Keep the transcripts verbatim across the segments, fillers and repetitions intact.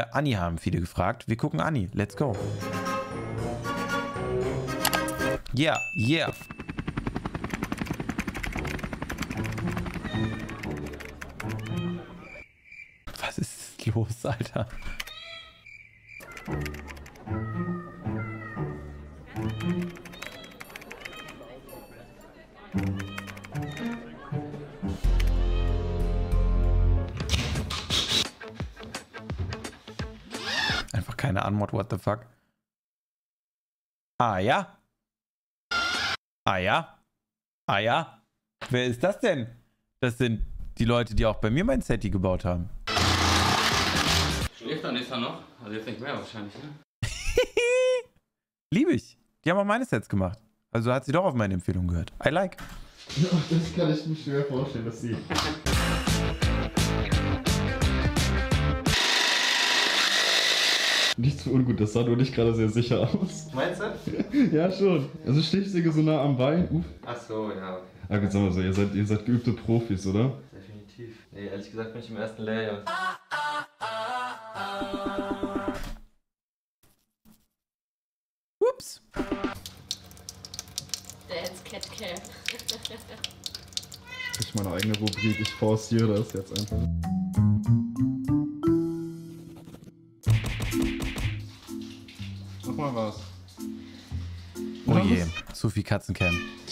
Anni haben viele gefragt. Wir gucken Anni. Let's go. Yeah, yeah. Was ist los, Alter? Einfach keine Antwort, what the fuck? Ah ja? Ah ja? Ah ja? Wer ist das denn? Das sind die Leute, die auch bei mir mein Setti gebaut haben. Schläft dann ist er noch? Also jetzt nicht mehr wahrscheinlich, ne? Liebe ich. Die haben auch meine Sets gemacht. Also hat sie doch auf meine Empfehlung gehört. I like. Ja, das kann ich mir schwer vorstellen, dass sie... Nicht zu ungut, das sah nur nicht gerade sehr sicher aus. Meinst du? Ja, schon. Also Stichsäge so nah am Bein. Uff. Ach so, ja, okay. Ah, jetzt sagen wir so, ihr seid, ihr seid geübte Profis, oder? Definitiv. Nee, ehrlich gesagt bin ich im ersten Lehrjahr. Ups. Dance Cat Cat. Ich meine eigene Rubrik, ich forciere das jetzt einfach. Mach mal was. Oh je, zu viel Katzencam.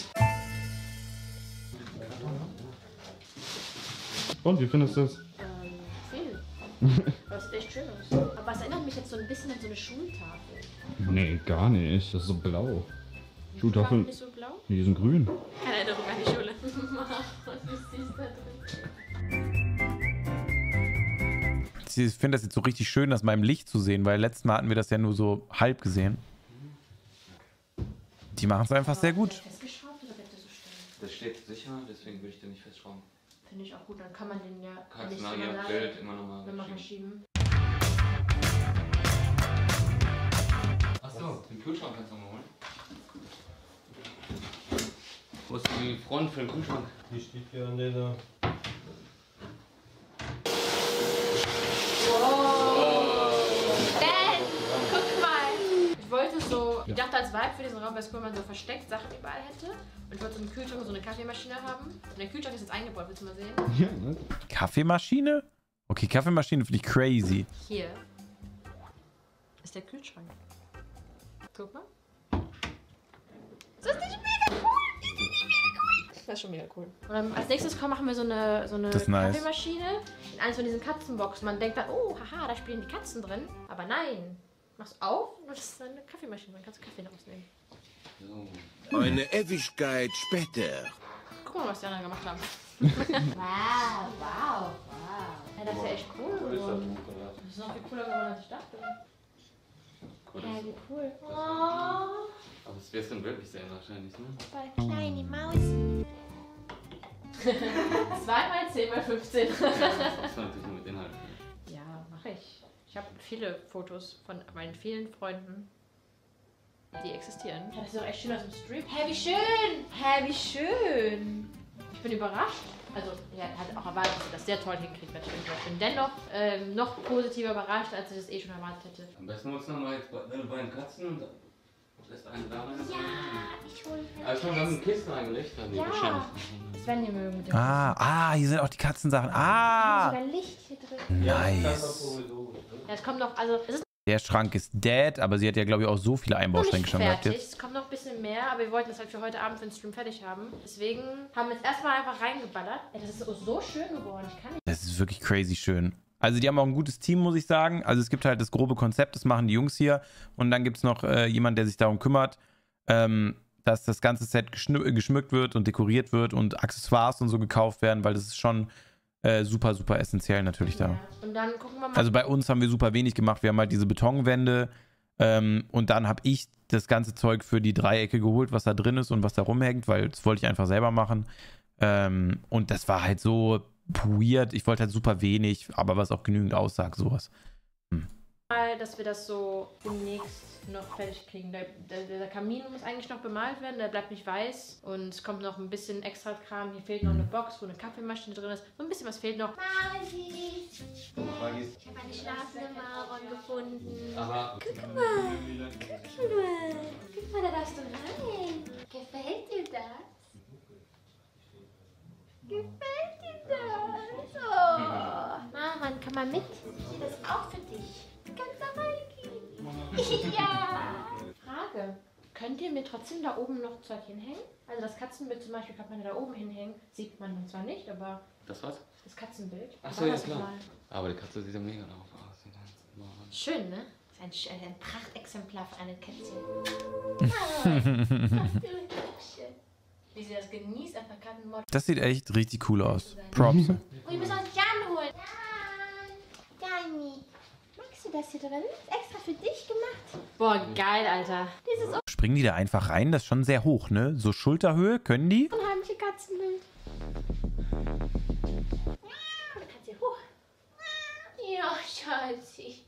Und, wie findest du das? Ähm, viel. Das sieht echt schön aus. Aber es erinnert mich jetzt so ein bisschen an so eine Schultafel. Nee, gar nicht. Das ist so blau. Die Schultafeln? nicht so blau? Nee, die sind grün. Keine Erinnerung an die Schule. Was ist dies da drin? Ich finde das jetzt so richtig schön, das mal im Licht zu sehen, weil letztes Mal hatten wir das ja nur so halb gesehen. Die machen es einfach sehr gut. Festgeschraubt oder bleibt der so stehen? Das steht sicher, deswegen würde ich den nicht festschrauben. Finde ich auch gut, dann kann man den ja Kannst nicht du nach immer jedem leider Bild immer nochmal immer verschieben. verschieben. Achso, den Kühlschrank kannst du mal holen. Wo ist die Front für den Kühlschrank? Die steht hier an der... Ben, guck mal! Ich wollte so, ich dachte als Vibe für diesen Raum wäre es cool, wenn man so versteckt Sachen überall hätte. Und ich wollte so einen Kühlschrank und so eine Kaffeemaschine haben. Und der Kühlschrank ist jetzt eingebaut, willst du mal sehen? Ja, ne? Kaffeemaschine? Okay, Kaffeemaschine finde ich crazy. Hier ist der Kühlschrank. Guck mal. Das ist nicht mega cool! Das ist nicht mega cool! Das ist schon mega cool. Und dann als nächstes kommen, machen wir so eine, so eine Das ist nice. Kaffeemaschine in eines von diesen Katzenboxen. Man denkt dann, oh, haha, da spielen die Katzen drin. Aber nein. Machst auf und das ist eine Kaffeemaschine. Dann kannst du Kaffee rausnehmen. So. Eine Ewigkeit später. Guck mal, was die anderen gemacht haben. wow, wow, wow. Ja, das ist ja echt cool geworden. Das ist noch viel cooler geworden, als ich dachte. Cool. Ja, wie cool. Oh, Aber das wirst du dann wirklich sehen wahrscheinlich, ne? voll kleine Maus. zwei mal zehn mal fünfzehn. Ja, das muss man natürlich nur mit Inhalt. Ja, mache ich. Ich habe viele Fotos von meinen vielen Freunden, die existieren. Ja, das sieht doch echt schön aus im Stream. Hä, wie schön! Hä, wie schön! Ich bin überrascht. Also, er hat auch erwartet, dass er das sehr toll hinkriegt natürlich. Ich bin dennoch ähm, noch positiver überrascht, als ich es eh schon erwartet hätte. Am besten holst du nochmal jetzt deine beiden Katzen und lässt eine da rein. Ja, ich hole mir. Also schon ganz Kisten eingelegt. Ja, das werden die mögen. Mit dem Ah, ah, hier sind auch die Katzensachen. Ah, sogar Licht hier drin. nice. Ja, es kommt noch, also es ist Der Schrank ist dead, aber sie hat ja, glaube ich, auch so viele noch Einbauschränke nicht schon gehabt fertig. jetzt. Es kommt noch ein bisschen mehr, aber wir wollten das halt für heute Abend für den Stream fertig haben. Deswegen haben wir jetzt erstmal einfach reingeballert. Ey, das ist so schön geworden. Ich kann nicht. Das ist wirklich crazy schön. Also die haben auch ein gutes Team, muss ich sagen. Also es gibt halt das grobe Konzept, das machen die Jungs hier. Und dann gibt es noch äh, jemanden, der sich darum kümmert, ähm, dass das ganze Set geschmückt wird und dekoriert wird und Accessoires und so gekauft werden, weil das ist schon äh, super, super essentiell natürlich da. Ja. Und dann gucken wir mal. Also bei uns haben wir super wenig gemacht. Wir haben halt diese Betonwände ähm, und dann habe ich das ganze Zeug für die Dreiecke geholt, was da drin ist und was da rumhängt, weil das wollte ich einfach selber machen. Ähm, und das war halt so weird. Ich wollte halt super wenig, aber was auch genügend aussagt, sowas. Hm. mal, dass wir das so demnächst noch fertig kriegen. Der, der, der Kamin muss eigentlich noch bemalt werden, der bleibt nicht weiß. Und es kommt noch ein bisschen extra Kram. Hier fehlt noch eine Box, wo eine Kaffeemaschine drin ist. So ein bisschen was fehlt noch. Mari! Ich habe eine schlafende Maron gefunden. Aber. Guck mal! Guck mal! Guck mal, da darfst du rein. Gefällt dir das? Gefällt dir das? Oh! Maron, komm mal mit. Ich sehe das auch für dich. Du kannst da reingehen. Ja! Frage. Könnt ihr mir trotzdem da oben noch Zeug hinhängen? Also das Katzenbild zum Beispiel kann man da oben hinhängen. Sieht man zwar nicht, aber... Das was? Das Katzenbild. Achso, ja klar. Aber die Katze sieht ja mega drauf aus. Schön, ne? Das ist ein, ein Prachtexemplar für eine Kätzchen. Ah, wie sie das genießt, einfach gerade ein Mod. Das sieht echt richtig cool aus. Props. Oh, wir müssen uns Jan holen. Jan, Jani. Magst du das hier drin? Ist extra für dich gemacht. Boah, geil, Alter. Dieses Springen die da einfach rein? Das ist schon sehr hoch, ne? So Schulterhöhe, können die? unheimliche Katzenbild. Du kannst hier hoch. Ja, Schatzi.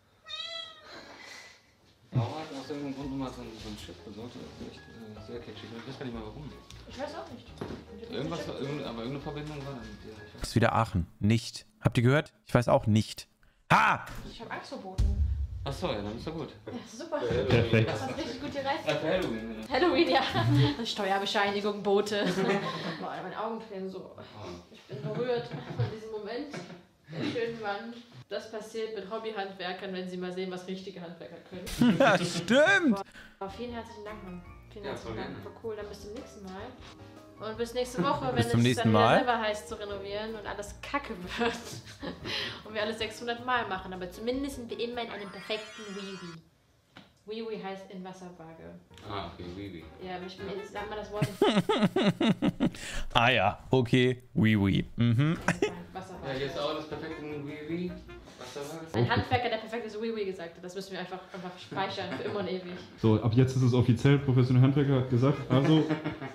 Warum hat aus irgendeinem Grund nochmal so ein, so ein Chip besorgt? Das ist echt äh, sehr kitschig. Ich weiß gar nicht mal warum. Ich weiß auch nicht. Irgendwas, irgend, aber irgendeine Verbindung war da mit dir. Das ist wieder Aachen. Nicht. Habt ihr gehört? Ich weiß auch nicht. Ha! Ich hab Angst vor Booten. Achso, ja, dann ist doch gut. Ja, super. Perfekt. Das hat richtig gut gereicht. Ja, für Halloween. Ja. Halloween, ja. Steuerbescheinigung, Boote. Boah, meine Augen tränen so. Ich bin berührt von diesem Moment. Der schönen Mann. Das passiert mit Hobbyhandwerkern, wenn sie mal sehen, was richtige Handwerker können. Ja, stimmt. Aber vielen herzlichen Dank, Mann. Vielen Ja, herzlichen voll Dank. gerne. War cool. Dann bis zum nächsten Mal. Und bis nächste Woche, wenn Bis zum es nächsten dann wieder Mal. selber heißt zu renovieren und alles kacke wird. Und wir alles sechshundert Mal machen. Aber zumindest sind wir immer in einem perfekten Wee-Wee. Wee-Wee heißt in Wasserwaage. Ah, okay, wie, wie. Ja, aber ich jetzt sag mal das Wort nicht. Ah ja, okay. Oui, oui. Mhm. Wasserwaage. Ja, jetzt auch das perfekte wie, wie. Was da war? Ein Handwerker, der perfektes Wee-Wee gesagt hat. Das müssen wir einfach, einfach speichern für immer und ewig. So, ab jetzt ist es offiziell, professioneller Handwerker hat gesagt, also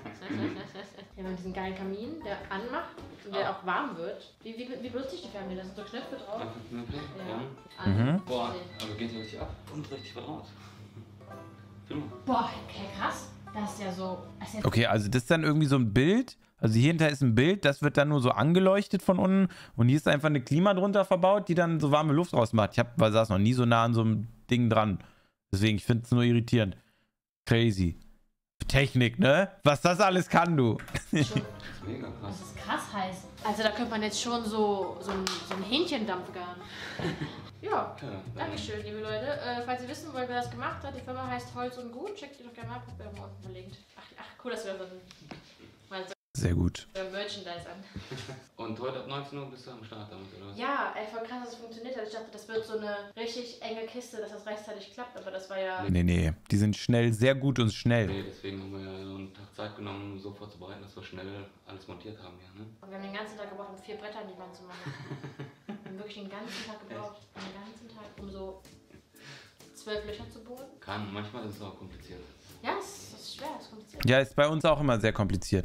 Wir haben diesen geilen Kamin, der anmacht und der auch warm wird. Wie, wie, wie benutze ich die Fernbedienung? Da sind so Knöpfe drauf. Einfach Knöpfe. Ja. Ja. An. Mhm. Boah, aber geht ja richtig ab und richtig was raus. Film mal. Boah, okay, krass. Das ist ja so... Das ist ja Okay, also das ist dann irgendwie so ein Bild. Also hier hinter ist ein Bild, das wird dann nur so angeleuchtet von unten. Und hier ist einfach eine Klima drunter verbaut, die dann so warme Luft rausmacht. Ich hab, weil saß noch nie so nah an so einem Ding dran. Deswegen, ich finde es nur irritierend. Crazy. Technik, ne? Was das alles kann, du. schon, Das ist mega krass. das ist krass heiß. Also da könnte man jetzt schon so, so, ein, so ein Hähnchendampf garen. Ja, Ja, Dankeschön, liebe Leute. Äh, falls ihr wissen wollt, wer das gemacht hat, die Firma heißt Holz und Gut. Checkt die doch gerne mal ab, habt ihr mal unten verlinkt. Ach, ach, cool, dass wir so ein, mal so Sehr gut. ein Merchandise an. Und heute ab neunzehn Uhr bist du am Start damit, oder was? Ja, ey, voll krass, dass es funktioniert hat. Ich dachte, das wird so eine richtig enge Kiste, dass das rechtzeitig klappt, aber das war ja... Nee, nee. Die sind schnell, sehr gut und schnell. Nee, deswegen haben wir ja so einen Tag Zeit genommen, um so vorzubereiten, dass wir schnell alles montiert haben hier, ne? Und wir haben den ganzen Tag gebraucht, um vier Bretter an die Wand zu machen. Wir haben wirklich den ganzen Tag gebraucht, den ganzen Tag, um so zwölf Löcher zu bohren. Kann, manchmal ist es auch kompliziert. Ja, es ist schwer, es ist kompliziert. Ja, ist bei uns auch immer sehr kompliziert.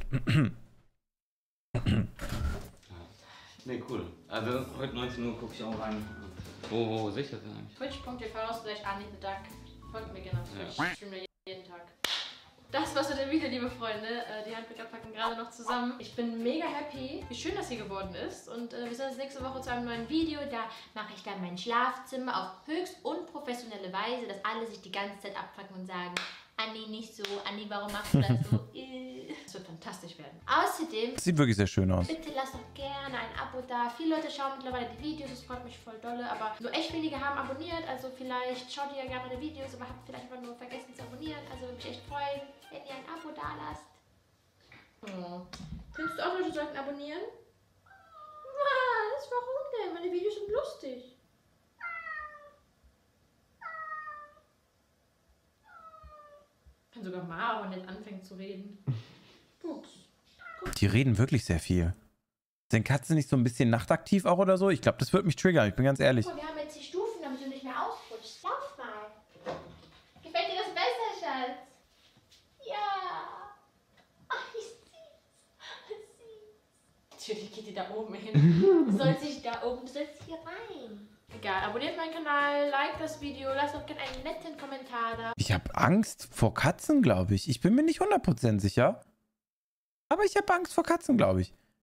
Nee, cool. Also heute neunzehn Uhr gucke ich auch rein. Wo, wo sehe ich das denn eigentlich? twitch punkt t v slash Anni the Duck. Folgt mir gerne auf Twitch. Ja. Ich streame ja jeden Tag. Das war's mit dem Video, liebe Freunde. Äh, Die Handwerker packen gerade noch zusammen. Ich bin mega happy, wie schön das hier geworden ist. Und äh, wir sehen uns nächste Woche zu einem neuen Video. Da mache ich dann mein Schlafzimmer auf höchst unprofessionelle Weise, dass alle sich die ganze Zeit abpacken und sagen, Anni, nicht so, Anni, warum machst du das so? Es wird fantastisch werden. Außerdem, Das sieht wirklich sehr schön aus. bitte lasst doch gerne ein Abo da. Viele Leute schauen mittlerweile die Videos, das freut mich voll dolle, aber nur echt wenige haben abonniert, also vielleicht schaut ihr ja gerne meine Videos, aber habt vielleicht einfach nur vergessen zu abonnieren, also würde mich echt freuen, wenn ihr ein Abo da lasst. Oh. Findest du auch, Leute sollten abonnieren? Was? Warum denn? Meine Videos sind lustig. Kann sogar Mara, wenn er anfängt zu reden. Ups. Die reden wirklich sehr viel. Sind Katzen nicht so ein bisschen nachtaktiv auch oder so? Ich glaube, das wird mich triggern, ich bin ganz ehrlich. Oh, wir haben jetzt die Stufen, damit du nicht mehr ausrutschst. Lauf mal. Gefällt dir das besser, Schatz? Ja. Ach, wie süß. Süß. Natürlich geht die da oben hin. Du sollst nicht da oben, du sollst hier rein. egal. Abonniert meinen Kanal, like das Video, lasst doch gerne einen netten Kommentar da. Ich habe Angst vor Katzen, glaube ich. Ich bin mir nicht hundert Prozent sicher. Aber ich habe Angst vor Katzen, glaube ich.